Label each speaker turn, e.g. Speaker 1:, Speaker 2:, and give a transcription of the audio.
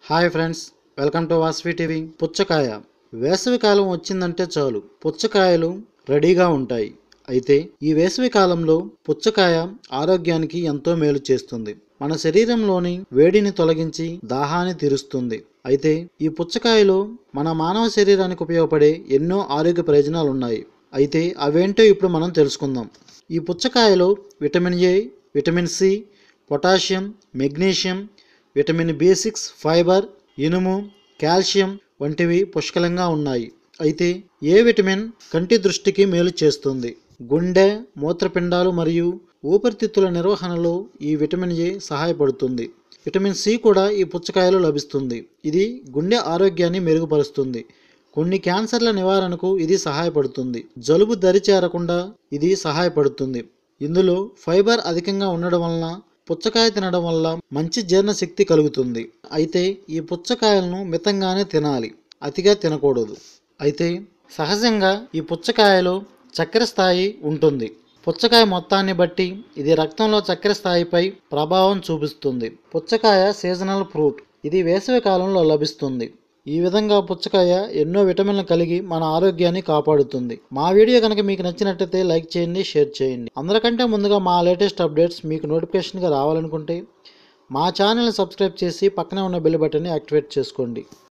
Speaker 1: Hi friends, welcome to Vasavi TV. పుచ్చకాయ వేసవి కాలం వచ్చిందంటే చాలు పుచ్చకాయలు రెడీగా ఉంటాయి. అయితే ఈ వేసవి కాలంలో పుచ్చకాయ ఆరోగ్యానికి ఎంతో మేలు చేస్తుంది. మన శరీరంలోని వేడిని తొలగించి దాహాన్ని తీరుస్తుంది. అయితే ఈ పుచ్చకాయలో మన మానవ శరీరానికి ఉపయోగపడే ఎన్నో ఆరోగ్య ప్రయోజనాలు ఉన్నాయి. అయితే అవేంటో ఇప్పుడు మనం తెలుసుకుందాం. ఈ పుచ్చకాయలో vitamin A, vitamin C, potassium, magnesium, vitamin బి6, ఫైబర్, ఇనుము, కాల్షియం వంటివి పుష్కలంగా ఉన్నాయి. అయితే ఏ విటమిన్ కంటి దృష్టికి మేలు చేస్తుంది. గుండె, మూత్రపిండాలు మరియు ఊపిరితిత్తుల నిర్వహణలో ఈ విటమిన్ ఏ సహాయపడుతుంది. విటమిన్ సి కూడా ఈ పుచ్చకాయలో లభిస్తుంది. ఇది గుండె ఆరోగ్యాన్ని మెరుగుపరుస్తుంది. కొన్ని క్యాన్సర్ల నివారణకు ఇది సహాయపడుతుంది. జలుబు దరిచేరకుండా ఇది సహాయపడుతుంది. ఇందులో ఫైబర్ అధికంగా ఉండడం వలన పుచ్చకాయ తినడం వల్ల మంచి జీర్ణశక్తి కలుగుతుంది. అయితే ఈ పుచ్చకాయలను మితంగానే తినాలి, అతిగా తినకూడదు. అయితే సహజంగా ఈ పుచ్చకాయలో చక్కెర స్థాయి ఉంటుంది. పుచ్చకాయ మొత్తాన్ని బట్టి ఇది రక్తంలో చక్కెర స్థాయిపై ప్రభావం చూపిస్తుంది. పుచ్చకాయ సీజనల్ ఫ్రూట్. ఇది వేసవి కాలంలో లభిస్తుంది. ఈ విధంగా పుచ్చకాయ ఎన్నో విటమిన్లు కలిగి మన ఆరోగ్యాన్ని కాపాడుతుంది. మా వీడియో కనుక మీకు నచ్చినట్లయితే లైక్ చేయండి, షేర్ చేయండి. అందరికంటే ముందుగా మా లేటెస్ట్ అప్డేట్స్ మీకు నోటిఫికేషన్గా రావాలనుకుంటే మా ఛానల్ని సబ్స్క్రైబ్ చేసి పక్కనే ఉన్న బెల్ బటన్ని యాక్టివేట్ చేసుకోండి.